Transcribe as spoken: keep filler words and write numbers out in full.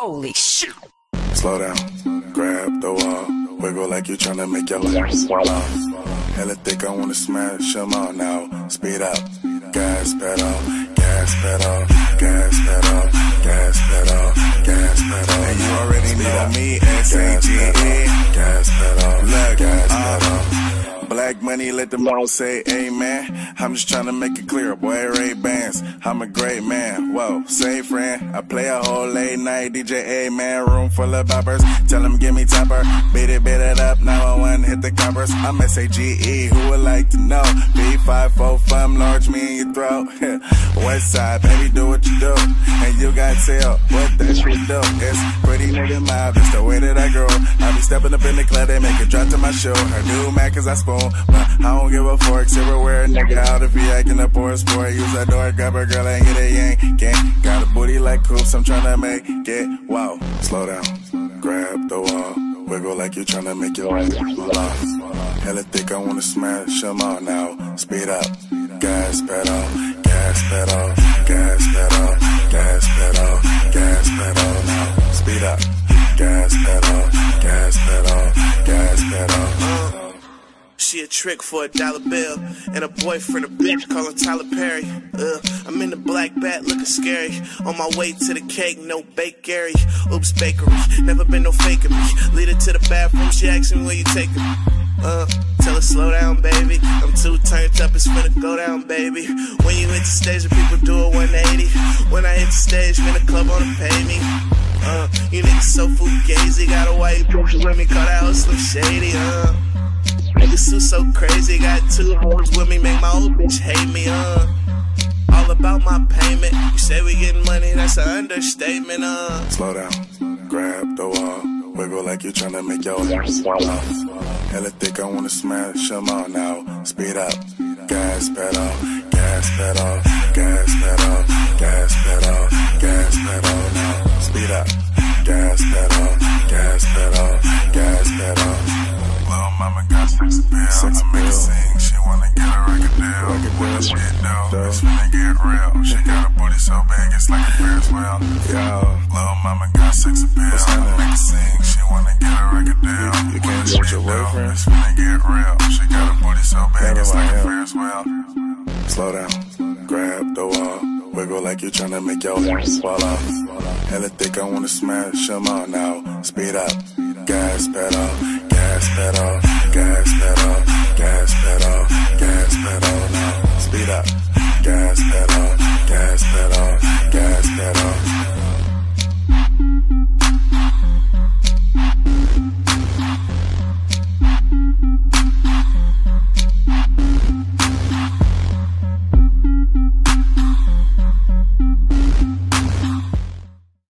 Holy shit. Slow down, grab the wall, wiggle like you tryna make your life swallow. Hella thick, I wanna smash them all now. Speed up, gas pedal, gas pedal, gas pedal, gas pedal, gas pedal. And you already know me, S A G E. Gas pedal, look, gas pedal. Black money, let them all say amen. I'm just tryna make it clear, boy, Ray Bans. I'm a great man, whoa, say friend. I play a whole late night D J, amen. Room full of boppers, tell them give me topper. Beat it, beat it up, nine one one, hit the coppers. I'm S A G E, who would like to know? B five four five, large me in your throat. West side, baby, do what you do. And you got tell what that shit do. It's pretty nigga mob, it's the way that I grow. I be stepping up in the club, they make it drop to my show. Her new Mac cause I spoon. But I don't give a fork, silverware, nigga out if he acting up or a sport. Use that door, grab a girl and get a yank. Gang. Got a booty like coops, I'm tryna make it. Wow, slow down, grab the wall, wiggle like you're tryna make your life swallow. Hella thick, I wanna smash them all now. Speed up, gas pedal, gas pedal, gas pedal, gas pedal, gas pedal now. Speed up, gas pedal, gas pedal, gas pedal. She a trick for a dollar bill, and a boyfriend a bitch, call him Tyler Perry. Uh, I'm in the black bat looking scary, on my way to the cake, no bakery. Oops, bakery, never been no faking me. Lead her to the bathroom, she asks me where you taking me. Uh, tell her slow down, baby. I'm too turned up, it's finna go down, baby. When you hit the stage, the people do a one eighty. When I hit the stage, man, the club wanna pay me. Uh, you niggas so fugazi, got a white bitch with me, call that hoe Slim Shady, uh. Niggas too so crazy, got two hoes with me, make my old bitch hate me, uh. All about my payment, you say we getting money, that's an understatement, uh. Slow down, grab the wall, wiggle like you're tryna make your life swallow. Hella thick, I wanna smash them all now. Speed up, gas pedal, gas pedal, gas pedal, gas pedal, gas pedal now. Speed up, gas pedal, gas pedal, gas pedal. Little mama got sex appeal, sex appeal. I make her sing, she wanna get a record deal. What the shit do, it's finna get real. She got a booty so big, it's like a Ferris wheel. Yo, little mama got sex appeal, I make her sing, she wanna get a record deal. You, you can't do with your boyfriend, it's finna get real. She got a booty so big, it's like a Ferris wheel. Slow down, grab the wall, wiggle like you're tryna make your life swallow. Hella thick, I wanna smash them all now. Speed up, gas pedal, gas pedal, gas pedal,